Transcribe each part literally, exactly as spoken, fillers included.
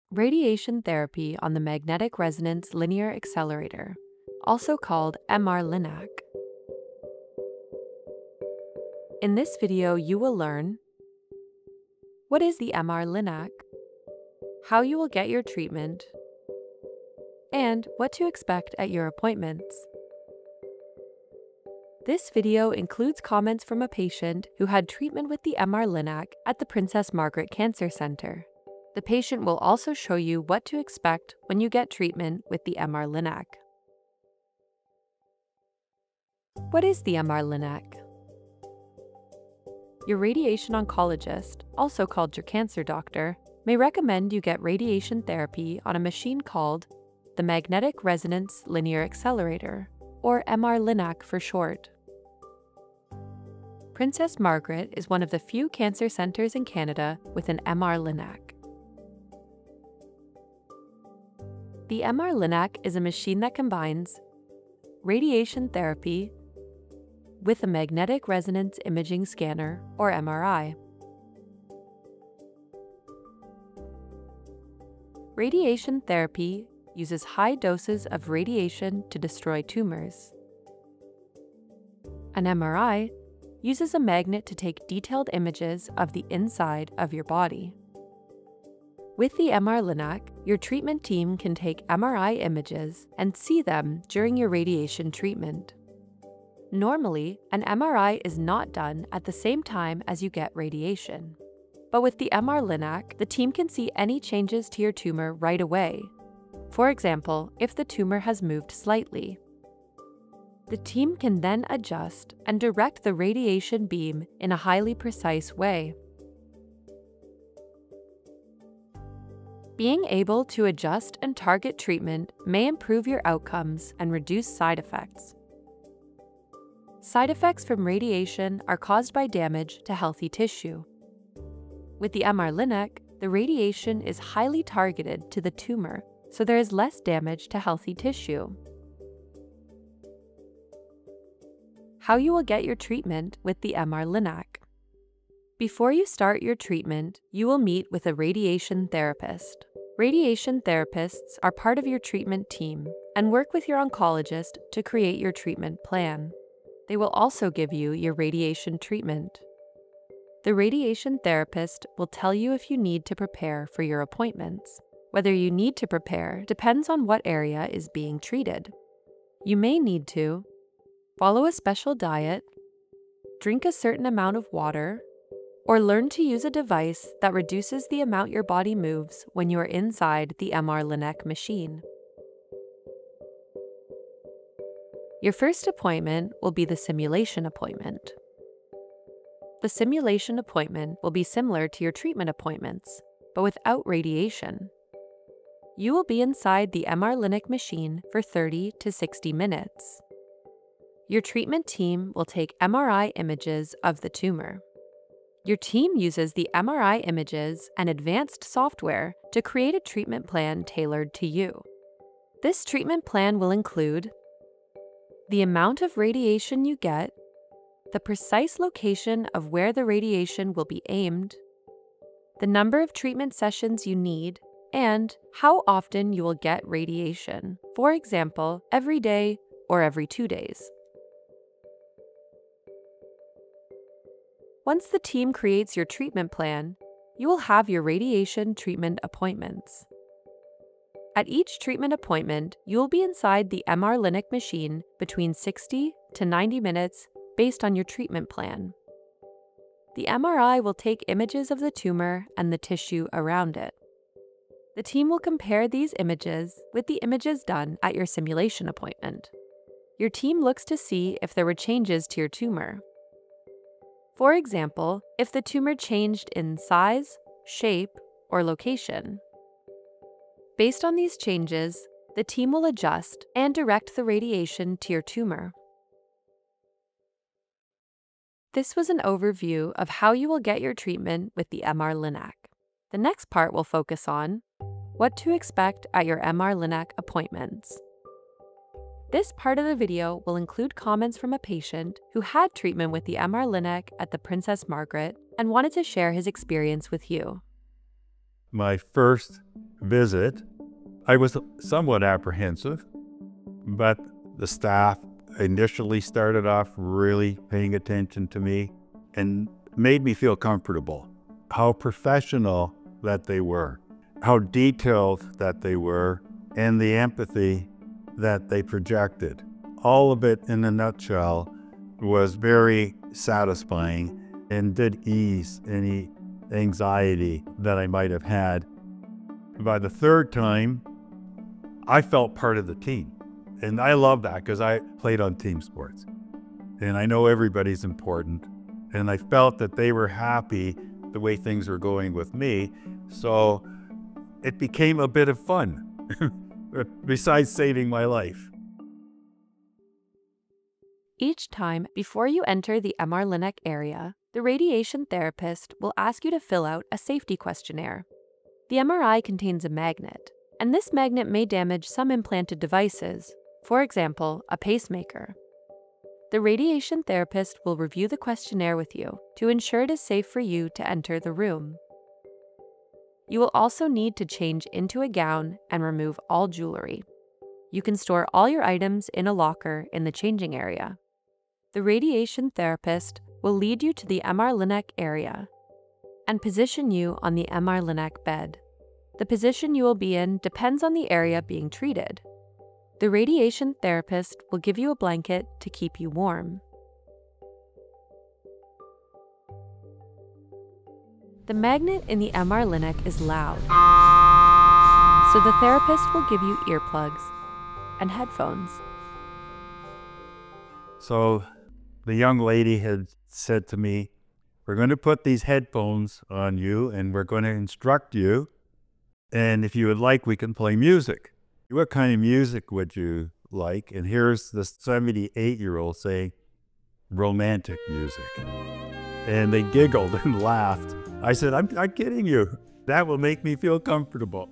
Radiation therapy on the magnetic resonance linear accelerator, also called M R-Linac. In this video, you will learn what is the M R-Linac, how you will get your treatment, and what to expect at your appointments. This video includes comments from a patient who had treatment with the M R-Linac at the Princess Margaret Cancer Center. The patient will also show you what to expect when you get treatment with the M R-Linac. What is the M R-Linac? Your radiation oncologist, also called your cancer doctor, may recommend you get radiation therapy on a machine called the Magnetic Resonance Linear Accelerator, or M R-Linac for short. Princess Margaret is one of the few cancer centers in Canada with an M R-Linac. The M R-Linac is a machine that combines radiation therapy with a magnetic resonance imaging scanner, or M R I. Radiation therapy uses high doses of radiation to destroy tumors. An M R I uses a magnet to take detailed images of the inside of your body. With the M R-Linac, your treatment team can take M R I images and see them during your radiation treatment. Normally, an M R I is not done at the same time as you get radiation. But with the M R-Linac, the team can see any changes to your tumor right away. For example, if the tumor has moved slightly. The team can then adjust and direct the radiation beam in a highly precise way. Being able to adjust and target treatment may improve your outcomes and reduce side effects. Side effects from radiation are caused by damage to healthy tissue. With the M R-Linac, the radiation is highly targeted to the tumor, so there is less damage to healthy tissue. How you will get your treatment with the M R-Linac. Before you start your treatment, you will meet with a radiation therapist. Radiation therapists are part of your treatment team and work with your oncologist to create your treatment plan. They will also give you your radiation treatment. The radiation therapist will tell you if you need to prepare for your appointments. Whether you need to prepare depends on what area is being treated. You may need to follow a special diet, drink a certain amount of water, or learn to use a device that reduces the amount your body moves when you are inside the M R-Linac machine. Your first appointment will be the simulation appointment. The simulation appointment will be similar to your treatment appointments, but without radiation. You will be inside the M R-Linac machine for thirty to sixty minutes. Your treatment team will take M R I images of the tumor. Your team uses the M R I images and advanced software to create a treatment plan tailored to you. This treatment plan will include the amount of radiation you get, the precise location of where the radiation will be aimed, the number of treatment sessions you need, and how often you will get radiation, for example, every day or every two days. Once the team creates your treatment plan, you will have your radiation treatment appointments. At each treatment appointment, you will be inside the M R-Linac machine between sixty to ninety minutes based on your treatment plan. The M R I will take images of the tumor and the tissue around it. The team will compare these images with the images done at your simulation appointment. Your team looks to see if there were changes to your tumor. For example, if the tumor changed in size, shape, or location. Based on these changes, the team will adjust and direct the radiation to your tumor. This was an overview of how you will get your treatment with the M R-Linac. The next part will focus on what to expect at your M R-Linac appointments. This part of the video will include comments from a patient who had treatment with the M R-Linac at the Princess Margaret and wanted to share his experience with you. My first visit, I was somewhat apprehensive, but the staff initially started off really paying attention to me and made me feel comfortable. How professional that they were, how detailed that they were, and the empathy that they projected. All of it in a nutshell was very satisfying and did ease any anxiety that I might have had. By the third time, I felt part of the team. And I love that because I played on team sports. And I know everybody's important. And I felt that they were happy the way things were going with me. So it became a bit of fun, besides saving my life. Each time before you enter the M R-Linac area, the radiation therapist will ask you to fill out a safety questionnaire. The M R I contains a magnet, and this magnet may damage some implanted devices, for example, a pacemaker. The radiation therapist will review the questionnaire with you to ensure it is safe for you to enter the room. You will also need to change into a gown and remove all jewelry. You can store all your items in a locker in the changing area. The radiation therapist will lead you to the M R-Linac area and position you on the M R-Linac bed. The position you will be in depends on the area being treated. The radiation therapist will give you a blanket to keep you warm. The magnet in the M R-Linac is loud, so the therapist will give you earplugs and headphones. So the young lady had said to me, we're going to put these headphones on you and we're going to instruct you. And if you would like, we can play music. What kind of music would you like? And here's the seventy-eight-year-old saying, romantic music. And they giggled and laughed. I said, I'm not kidding you. That will make me feel comfortable.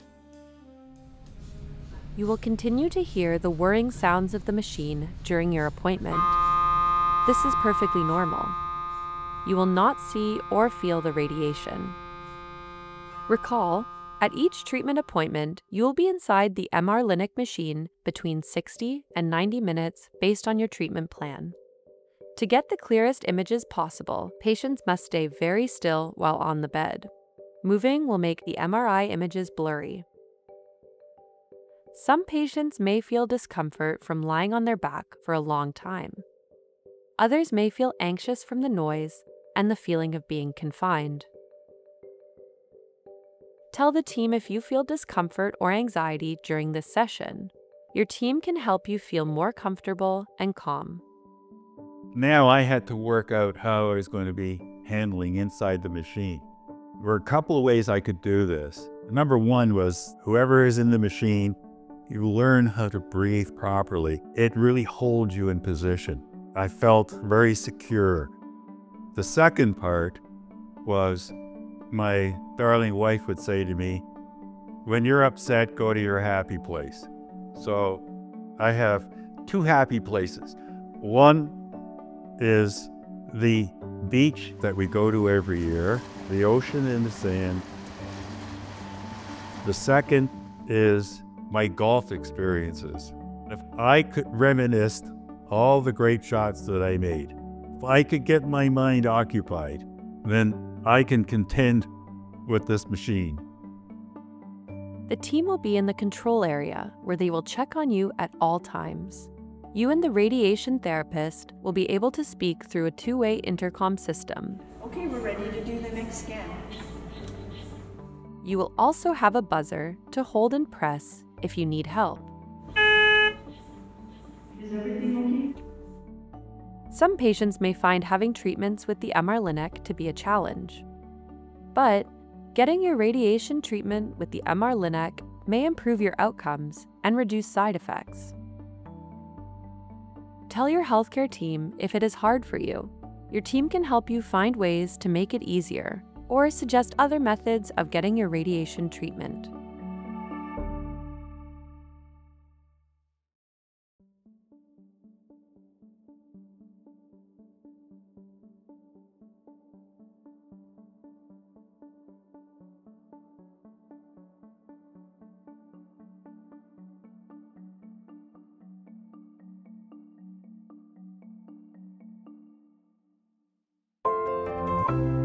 You will continue to hear the whirring sounds of the machine during your appointment. This is perfectly normal. You will not see or feel the radiation. Recall, at each treatment appointment, you will be inside the M R-Linac machine between sixty and ninety minutes based on your treatment plan. To get the clearest images possible, patients must stay very still while on the bed. Moving will make the M R I images blurry. Some patients may feel discomfort from lying on their back for a long time. Others may feel anxious from the noise and the feeling of being confined. Tell the team if you feel discomfort or anxiety during this session. Your team can help you feel more comfortable and calm. Now I had to work out how I was going to be handling inside the machine. There were a couple of ways I could do this. Number one was whoever is in the machine, you learn how to breathe properly. It really holds you in position. I felt very secure. The second part was my darling wife would say to me, when you're upset, go to your happy place. So I have two happy places. One is the beach that we go to every year, the ocean and the sand. The second is my golf experiences. If I could reminisce all the great shots that I made, if I could get my mind occupied, then I can contend with this machine. The team will be in the control area where they will check on you at all times. You and the radiation therapist will be able to speak through a two-way intercom system. Okay, we're ready to do the next scan. You will also have a buzzer to hold and press if you need help. Is everything okay? Some patients may find having treatments with the M R-Linac to be a challenge. But getting your radiation treatment with the M R-Linac may improve your outcomes and reduce side effects. Tell your healthcare team if it is hard for you. Your team can help you find ways to make it easier or suggest other methods of getting your radiation treatment. you.